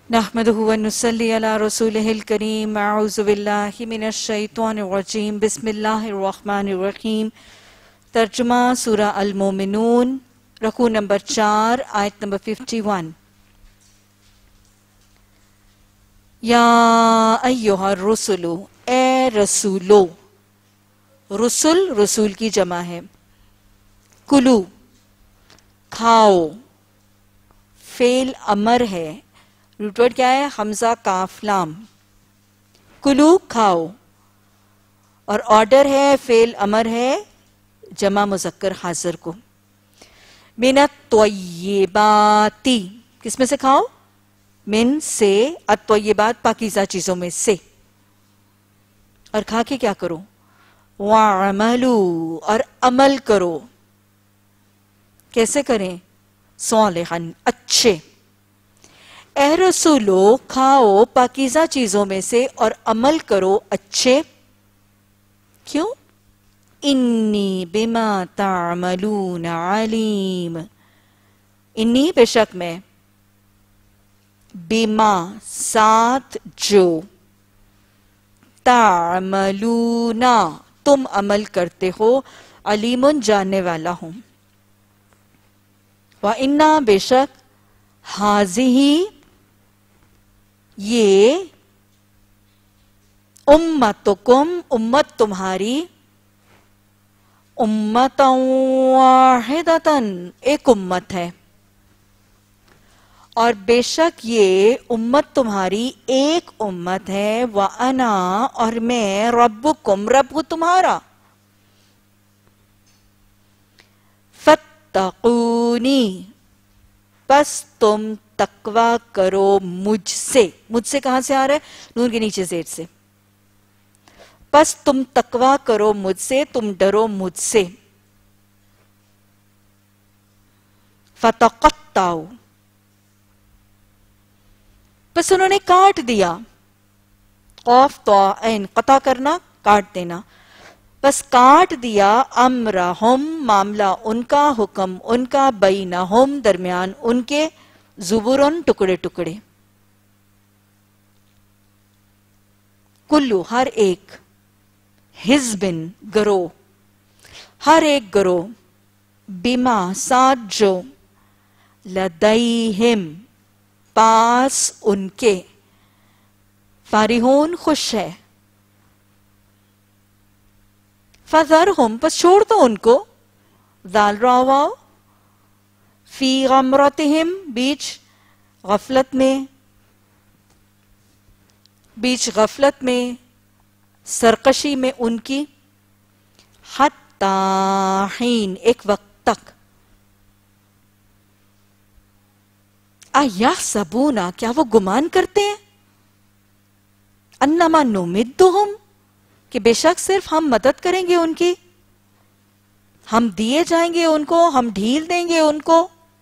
नहमदुहु व नुसल्ली अला रसूलिहिल करीम। अऊज़ु बिल्लाहि मिनश शैतानिर रजीम। बिस्मिल्लाहिर रहमानिर रहीम। तर्जुमा सूरा अल-मोमिनून, रकू नंबर 4, आयत नंबर 51। या अय्युहर रुसुलु, ए रसूलो। रुसुल रसूल की जमा है। कुलू, खाओ। फेल अमर है। रूट वर्ड क्या है? हमजा काफ लाम। कुलू, खाओ। और ऑर्डर है, फेल अमर है, जमा मुजक्कर हाजिर को। मिनत त्वय्यिबाती, किसमें से खाओ? मिन से, अत्वय्यिबात पाकीज़ा चीजों में से। और खा के क्या करो? वअमलू, और अमल करो। कैसे करें? सालिहन, अच्छे। ए रसूलो, खाओ पाकीज़ा चीजों में से और अमल करो अच्छे। क्यों? इन्नी बिमा तामलून अलीम। इन्नी बेशक मैं, बिमा साथ जो, तामलूना तुम अमल करते हो, अलीमुन जानने वाला हूं। व इन्ना बेशक, हाज़िही ये, उम्मतुकुम उम्मत तुम्हारी, उम्मतन वाहिदतन एक उम्मत है। और बेशक ये उम्मत तुम्हारी एक उम्मत है। व अना, और मैं, रब्बुकुम रब तुम्हारा। फत्तकूनी, बस तुम तकवा करो मुझसे। मुझसे कहां से आ रहा है? नून के नीचे ज़ेर से। बस तुम तकवा करो मुझसे, तुम डरो मुझसे। फतक़त्ताऊ, बस उन्होंने काट दिया। क़ाफ तो ऐन, क़ता करना, काट देना। बस काट दिया। अम्रहुम, मामला उनका, हुक्म उनका, बैनहुम दरमियान उनके, ज़ुबुरुन टुकड़े टुकड़े। कुल्लू हर एक, हिज़्बिन गरोह, हर एक गरोह, बिमा साथ जो, लदैहिम पास उनके, फारिहून खुश है। फज़रहुम, बस छोड़ दो उनको, ज़ाल रावाओ, फी गमरतिहिम बीच गफलत में, बीच गफलत में, सरकशी में उनकी, हत्ता हीन एक वक्त तक। अयहसबूना, क्या वो गुमान करते हैं? अन्नमा नुमिद्दुहुम, कि बेशक सिर्फ हम मदद करेंगे उनकी, हम दिए जाएंगे उनको, हम ढील देंगे उनको।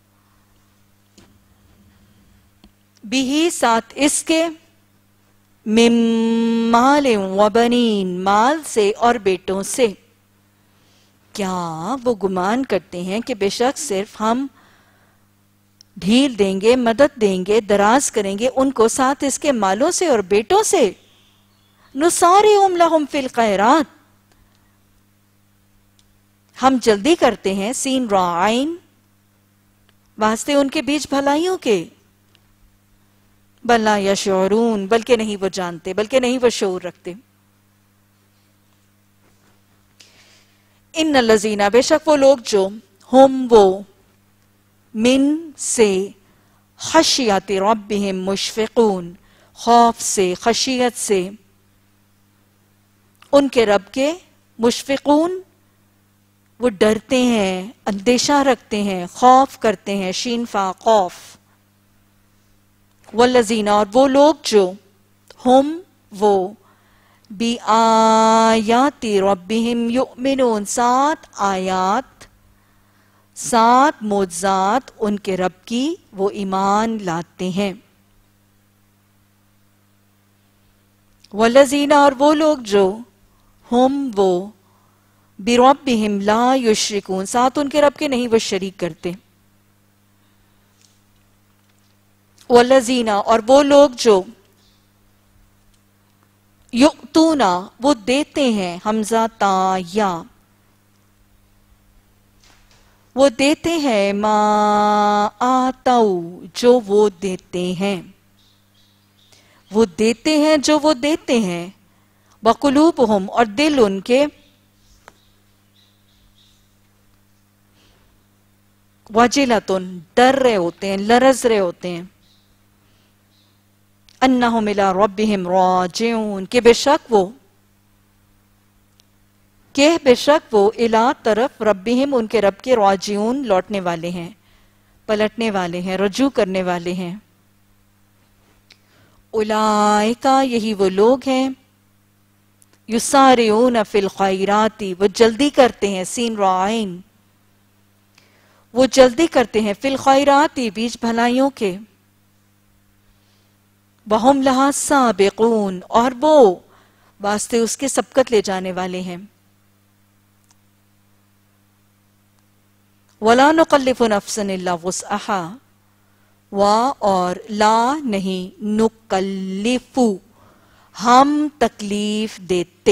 बिही साथ इसके, मिम माल व बनीन माल से और बेटों से। क्या वो गुमान करते हैं कि बेशक सिर्फ हम ढील देंगे, मदद देंगे, दराज करेंगे उनको साथ इसके मालों से और बेटों से। नुसारिउम लहुम फिल खैरात, हम जल्दी करते हैं, सीन रा आइन, वास्ते उनके बीच भलाइयों के। बल्ला यशऊरून, बल्कि नहीं वो जानते, बल्कि नहीं वो शऊर रखते। इन्नल लज़ीना, बेशक वो लोग जो, हुम वो, मिन से, खशियत रब्बिहिम मुशफिकून, खौफ से, खशियत से, उनके रब के, मुशफिकून वो डरते हैं, अंदेशा रखते हैं, खौफ करते हैं, शीन फा खौफ। वल्लज़ीना, और वो लोग जो, हुम वो, बी आयाति रब्बिहिम युमिनून, सात आयात, सात मोज़ात उनके रब की वो ईमान लाते हैं। वल्लज़ीना, और वो लोग जो, हुम वो, बिरब्बिहिम ला युश्रिकून, साथ उनके रब के नहीं वो शरीक करते। والذین اور وہ لوگ جو یؤتونا وہ دیتے ہیں حمزہ تا یا وہ دیتے ہیں ما آتو جو وہ دیتے ہیں وہ دیتے ہیں جو وہ دیتے ہیں وقلوبہم اور دل ان کے وجلتن ڈر رہے ہوتے ہیں لرز رہے ہوتے ہیں انہم الی ربہم راجعون کہ بے شک وہ الی طرف ربہم ان کے رب کے راجعون لوٹنے والے ہیں پلٹنے والے ہیں رجوع کرنے والے ہیں اولئکا یہی وہ لوگ ہیں یسارعون فی الخیرات وہ جلدی کرتے ہیں سین رائن وہ جلدی کرتے ہیں فی الخیرات بیچ بھلائیوں کے وَهُمْ لَهَا سَابِقُونَ اور وہ واسطے اس کے سبقت لے جانے والے ہیں وَلَا نُقَلِّفُ نَفْسًا إِلَّا وُسْعَهَا اور لا نہیں نُقَلِّفُ ہم تکلیف دیتے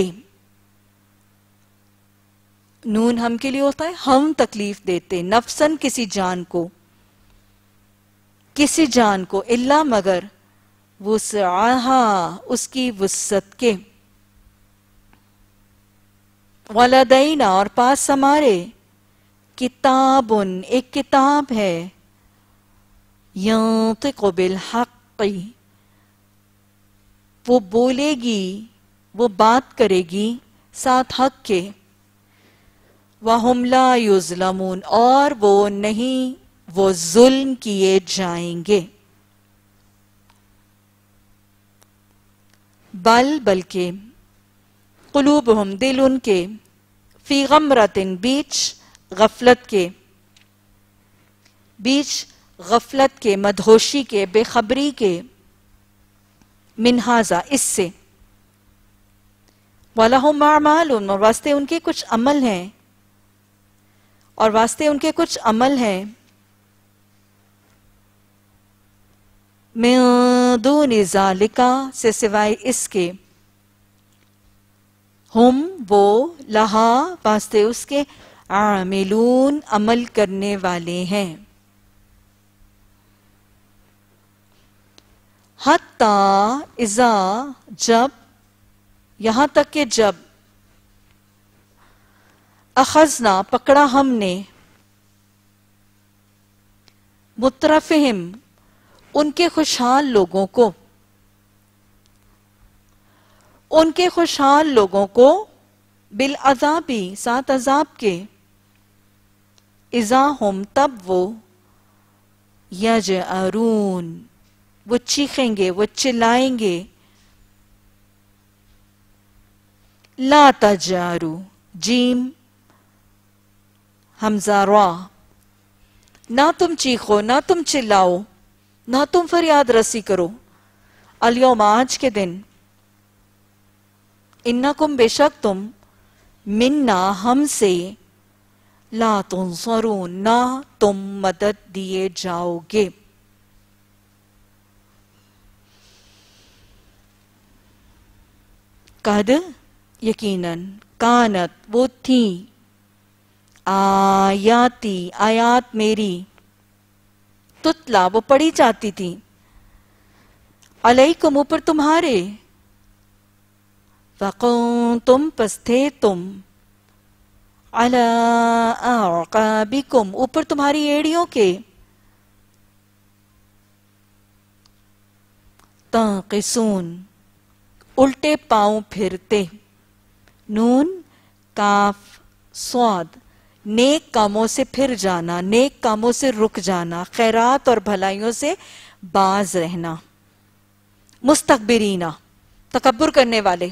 نون ہم کے لیے ہوتا ہے ہم تکلیف دیتے نفسن کسی جان کو الا مگر وسعها اس کی وسعت کے ولدینا اور پاس ہمارے کتابن ایک کتاب ہے ینطق بالحق وہ بولے گی وہ بات کرے گی ساتھ حق کے وَهُمْ لَا يُظْلَمُونَ اور وہ نہیں وہ ظلم کیے جائیں گے بلکہ قلوبہم دل ان کے فی غمرتن بیچ غفلت کے مدہوشی کے بے خبری کے من ھذا اس سے وَلَهُمْ أَعْمَالٌ اور واسطے ان کے کچھ عمل ہیں من دون ذالک سے سوائے اس کے ہم وہ لہا واسطے اس کے عاملون عمل کرنے والے ہیں حتی اذا جب یہاں تک کہ جب اخذنا پکڑا ہم نے مترفہم ان کے خوشحال لوگوں کو بالعذابی ساتھ عذاب کے اذا ہم تب وہ یجأرون وہ چیخیں گے وہ چلائیں گے لا تجارو جیم حمزہ را نہ تم چیخو نہ تم چلاؤ نہ تم فریاد رسی کرو الیوم آج کے دن انکم بے شک تم منا ہم سے لا تنصرون نہ تم مدد دیے جاؤ گے قد یقیناً کانت وہ تھیں آیاتی آیات میری تتلا وہ پڑھی جاتی تھی علیکم اوپر تمہارے وَقُنْتُمْ پس تھے تم عَلَىٰ أَعْقَابِكُمْ اوپر تمہاری ایڑیوں کے تَنْقِصُونَ الٹے پاؤں پھرتے نون کاف صاد نیک کاموں سے پھر جانا نیک کاموں سے رک جانا خیرات اور بھلائیوں سے باز رہنا مستکبرینہ تکبر کرنے والے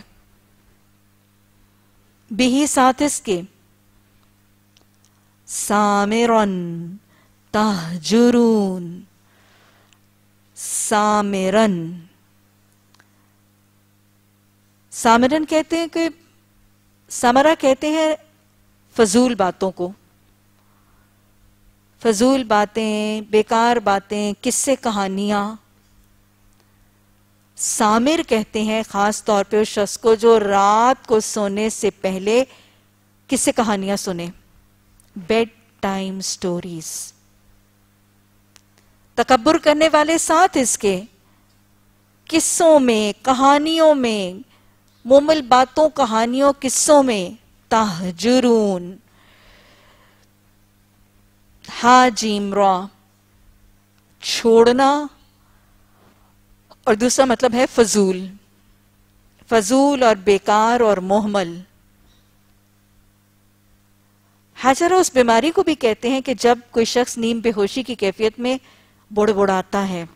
بھی ساتھ اس کے سامرن تہجرون سامرن کہتے ہیں کہ سامرہ کہتے ہیں فضول باتوں کو فضول باتیں بیکار باتیں قصے کہانیاں سامر کہتے ہیں خاص طور پہ اس شخص کو جو رات کو سونے سے پہلے کس سے کہانیاں سنے؟ Bedtime stories. تکبر کرنے والے ساتھ اس کے قصوں میں، کہانیوں میں، مومل باتوں، کہانیوں، قصوں میں تہجرون، ہا جیم را، چھوڑنا، اور دوسرا مطلب ہے فضول، فضول اور بیکار اور محمل. حاجرہ اس بیماری کو بھی کہتے ہیں کہ جب کوئی شخص نیم بے ہوشی کی کیفیت میں بڑبڑاتا ہے.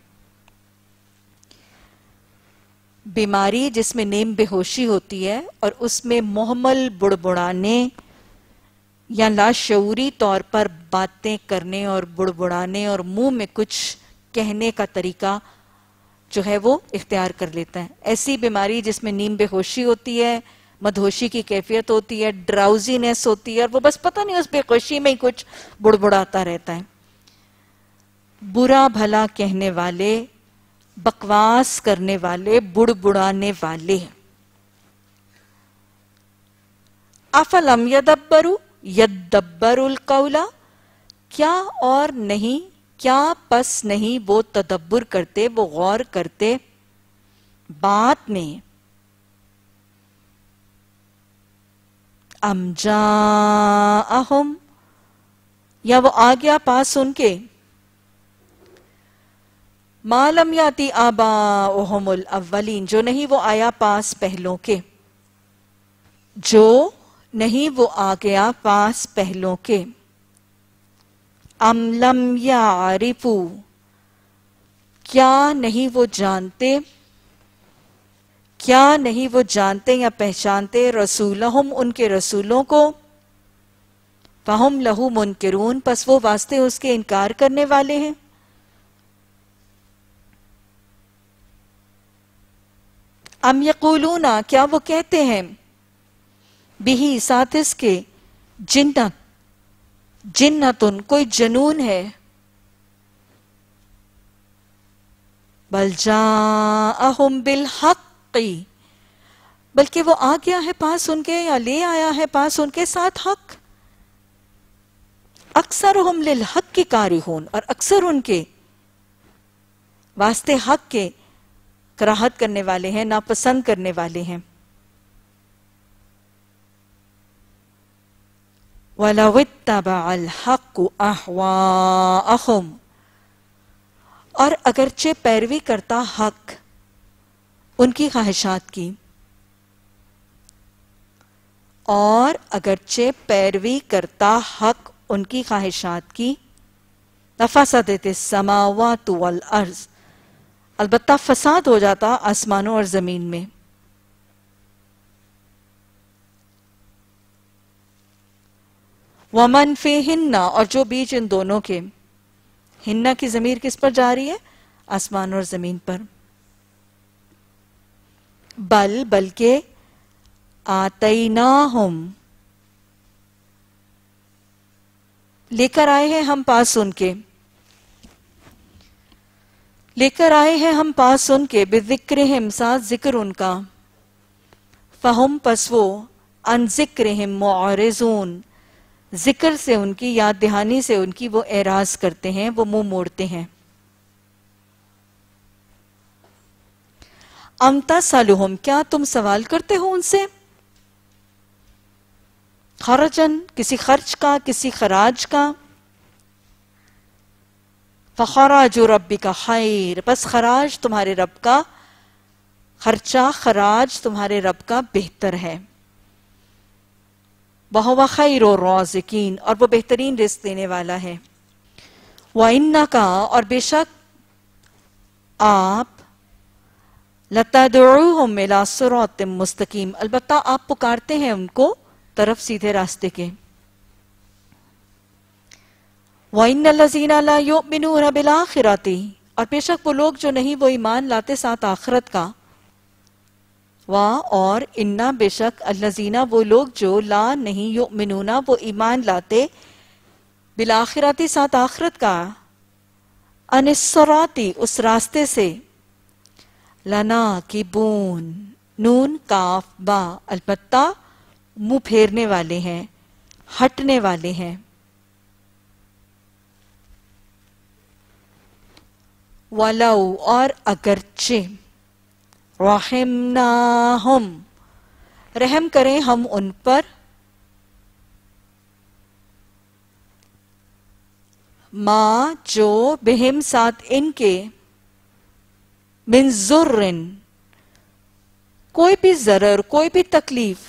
بیماری جس میں نیم بے ہوشی ہوتی ہے اور اس میں محمل بڑبڑانے یا لاشعوری طور پر باتیں کرنے اور بڑبڑانے اور منہ میں کچھ کہنے کا طریقہ جو ہے وہ اختیار کر لیتا ہے. ایسی بیماری جس میں نیم بے ہوشی ہوتی ہے، مدہوشی کی کیفیت ہوتی ہے، ڈراؤزینس ہوتی ہے، اور وہ بس پتہ نہیں اس بے ہوشی میں ہی کچھ بڑبڑاتا رہتا ہے. برا بھلا کہنے والے، بکواس کرنے والے، بڑبڑانے والے. افلم یدبروا القول، کیا اور نہیں، کیا پس نہیں وہ تدبر کرتے، وہ غور کرتے بات میں. ام جاءہم، یا وہ آ گیا پاس ان کے، ما لم یاتی آباؤہم الاولین، جو نہیں وہ آیا پاس پہلوں کے، جو نہیں وہ آ گیا پاس پہلوں کے. ام لم یعرفوا، کیا نہیں وہ جانتے، کیا نہیں وہ جانتے یا پہچانتے رسولہم، ان کے رسولوں کو. فہم لہو منکرون، پس وہ واسطے اس کے انکار کرنے والے ہیں. ام یقولون، کیا وہ کہتے ہیں، بہی ساتھ اس کے، جنتن کوئی جنون ہے. بل جاءہم بالحق، بلکہ وہ آ گیا ہے پاس ان کے، یا لے آیا ہے پاس ان کے ساتھ حق. اکثرہم للحق کی کارہون، اور اکثر ان کے واسطے حق کے کراہت کرنے والے ہیں، ناپسند کرنے والے ہیں. وَلَوِ اتَّبَعَ الْحَقُّ أَهْوَاءَهُمْ، اور اگرچہ پیروی کرتا حق ان کی خواہشات کی، اور اگرچہ پیروی کرتا حق ان کی خواہشات کی، لَفَسَدَتِ السَّمَاوَاتُ وَالْأَرْضِ، البتہ فساد ہو جاتا آسمانوں اور زمین میں. وَمَنْ فِيهِنَّ، اور جو بیچ ان دونوں کے، ہنہ کی ضمیر کس پر جا رہی ہے؟ آسمان اور زمین پر. بلکہ آتیناہم، لے کر آئے ہیں ہم پاس ان کے، لے کر آئے ہیں ہم پاس ان کے، بذکرہم ساتھ ذکر ان کا، فہم پس وہ، ان ذکرہم معرضون، ذکر سے ان کی، یاد دہانی سے ان کی وہ اعراض کرتے ہیں، وہ منہ موڑتے ہیں. ام تسألہم، کیا تم سوال کرتے ہو ان سے، خرجن کسی خرچ کا، کسی خراج کا. فخراج ربک خیر، بس خراج تمہارے رب کا، خرچہ خراج تمہارے رب کا بہتر ہے. وَهُوَ خَيْرُ الرَّازِقِينَ، اور وہ بہترین رزق دینے والا ہے. وَإِنَّكَ، اور بے شک آپ، لَتَدْعُوهُمْ إِلَىٰ صِرَاطٍ مُسْتَقِيمٍ، البتہ آپ پکارتے ہیں ان کو طرف سیدھے راستے کے. وَإِنَّ الَّذِينَ لَا يُؤْمِنُونَ بِالْآخِرَةِ، اور بے شک وہ لوگ جو نہیں وہ ایمان لاتے ساتھ آخرت کا. اور انا بے شک الذین وہ لوگ جو لا نہیں یؤمنون وہ ایمان لاتے بالآخرتی ساتھ آخرت کا، ان الصراط اس راستے سے، लनाकिबून, नून काफ बा, अलबत्ता मुंह फेरने वाले हैं, हटने वाले हैं। वलौ, और अगरचे, रहिमनाहुम, रहम करें हम उन पर, मा, जो, बिहिम, साथ इनके, मिन जुर्रिन, कोई भी जरर, कोई भी तकलीफ,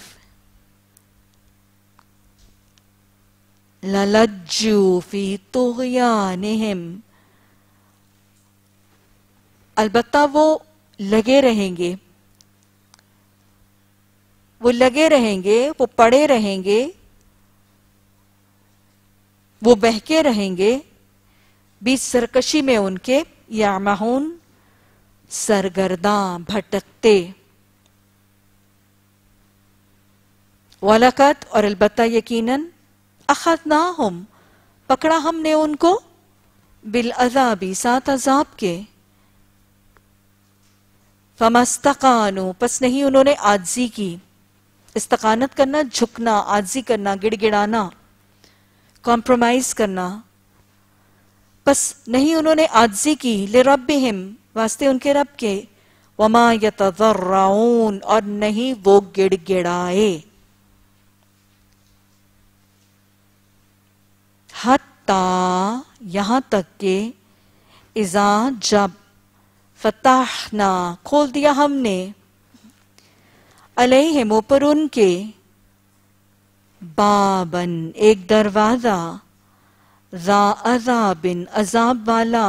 ललज्जू फी तुग़यानिहिम, अलबत्ता वो लगे रहेंगे, वो पड़े रहेंगे, वो बहके रहेंगे, बीच सरकशी में उनके, यामहून, सरगर्दां, भटकते। वलकत, और अलबत्ता यकीनन, अखज़नाहुम, पकड़ा हमने उनको, बिल अज़ाबी, साथ अज़ाब के, फमस्तकानु, पस नहीं उन्होंने आजिज़ी की। इस्तकानत करना, झुकना, आजिज़ी करना, गिड़गिड़ाना, कॉम्प्रोमाइज करना, बस नहीं उन्होंने आजिज़ी की, लिरब्बिहिम, वास्ते उनके रब के, वमा यतज़र्रऊन, और नहीं वो गिड़गिड़ाए, हत्ता, यहां तक के, इज़ा, जब, फताहना, खोल दिया हमने, अलैहिम, ऊपर उनके, बाबन, एक दरवाजा, ज़ा अज़ाबिन, अज़ाब वाला,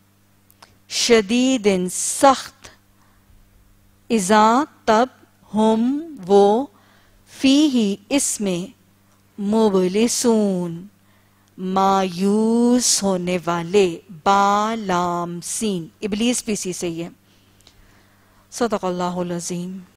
शदीदिन, सख्त, इज़ा, तब, हम, वो, फीही, इसमें, मुबलिसून, मायूस होने वाले, बालाम सीन, इबलीस भी इसी से ही है। सदक़ल्लाहुल अज़ीम।